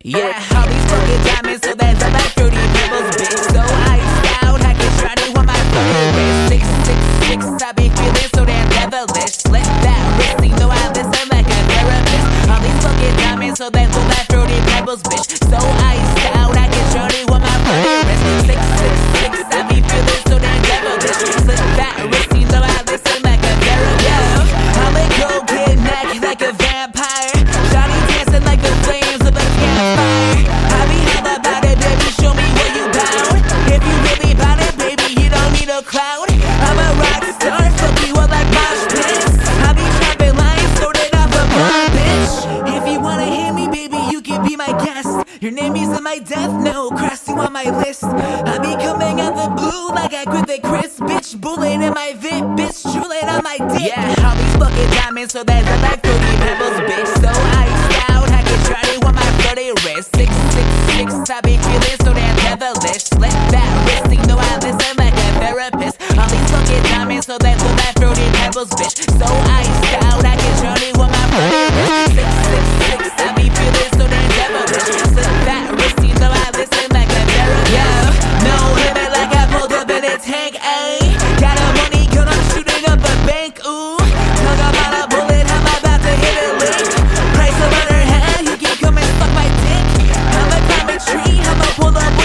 Yeah, all these fucking diamonds, so that's like 30 pebbles, bitch. So iced out, I get shawty on my fucking wrist. 666, I be feeling so damn devilish. Slip that wrist, you know I listen like a therapist. All these fucking diamonds, so that's like 30 pebbles, bitch. So iced out, I get shawty on my fucking wrist. 666, I be feeling so damn devilish. Slip that wrist, you know I listen like a therapist. I'm a go-get neck like a vampire. Shawty dancing like the flames of a campfire. I be all about it, baby, show me where you bound. If you really bout it, baby, you don't need a cloud. I'm a rock star, fuck you up like mosh pits. I be chopping lines, sorted off a blonde bitch. If you wanna hit me, baby, you can be my guest. Your name is in my death note, cross you on my list. I be coming out the blue like I quit the Chris. Bitch, bullet in my VIP, bitch, drooling on my dick. Yeah, all these fucking diamonds, so that's like 30 pebbles, bitch. So iced out, I get shawty on my bloody wrist. 666, I be feeling so damn devilish. Let that wrist, you know I listen like a therapist. All these fucking diamonds, so that's like 30 pebbles, bitch. So iced out, I get shawty on my bloody wrist. 666, I be feeling so damn devilish. Let that wrist, you know I listen like a therapist. Yeah, no limit like I pulled up in a tank, ayy. Got a money gun, I'm shooting up a bank, ooh. Talk about a bullet, I'm about to hit a lick. Price of her head, you can come and fuck my dick. I'm a comic tree, I'ma pull up